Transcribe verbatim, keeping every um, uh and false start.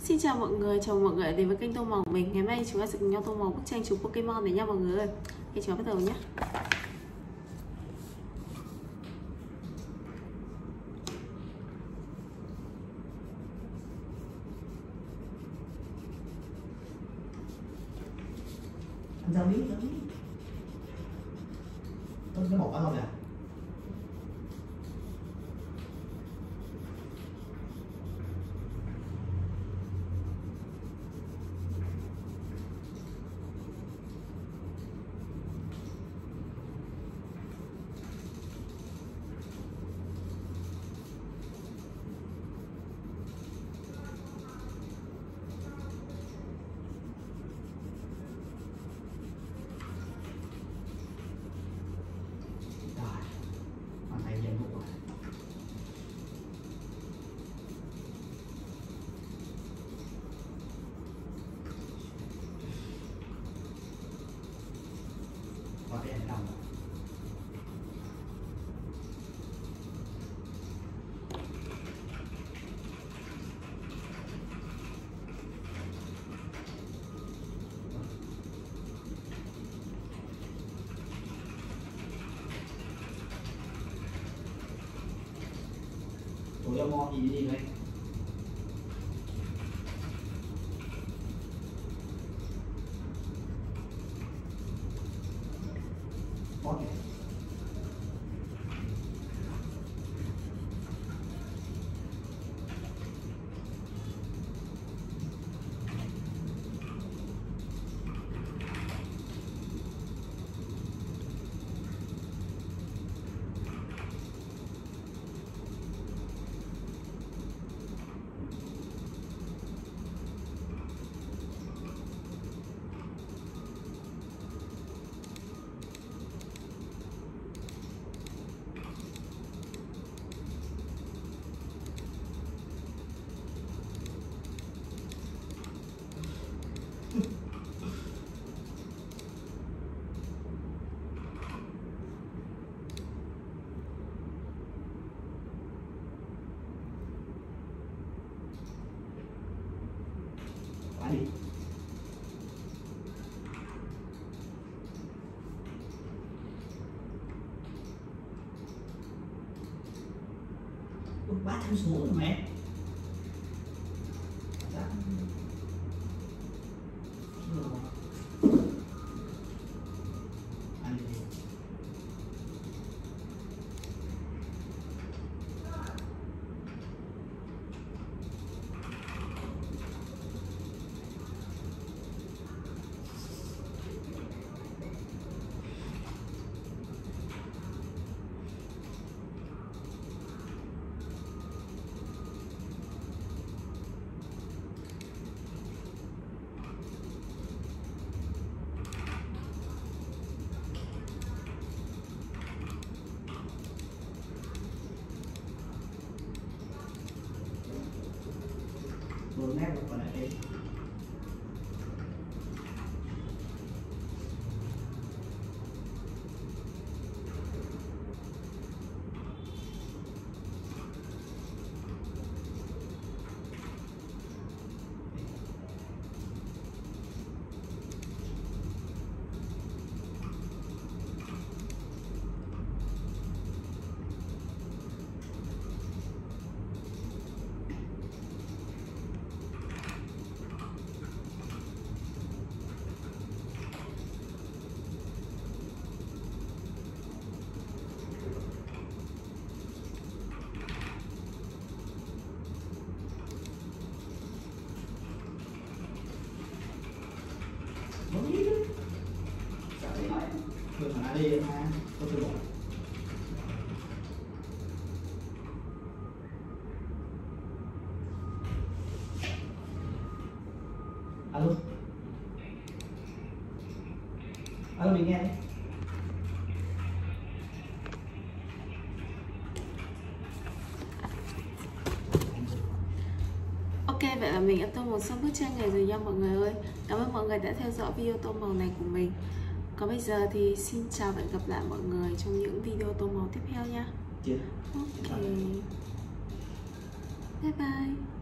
Xin chào mọi người, chào mọi người đến với kênh tô màu của mình. Ngày hôm nay chúng ta sẽ cùng nhau tô màu bức tranh chụp Pokemon này nha mọi người ơi. Thì chúng ta bắt đầu nhé. Anh sao biết, sao biết Có cái bột đó không nè? Có thể ăn đồng. Tụi em ngon gì đi đây? Okay. Đi. Ba trăm số rồi mẹ. Vừa nét một còn lại đi. Tôi thả đi em ha, có tôi bỏ. Alo. Alo mình nghe đấy. Ok, vậy là mình đã tô màu xong bức tranh này rồi nha mọi người ơi. Cảm ơn mọi người đã theo dõi video tô màu này của mình. Còn bây giờ thì xin chào và hẹn gặp lại mọi người trong những video tô màu tiếp theo nha. Chưa. Ok. Bye bye.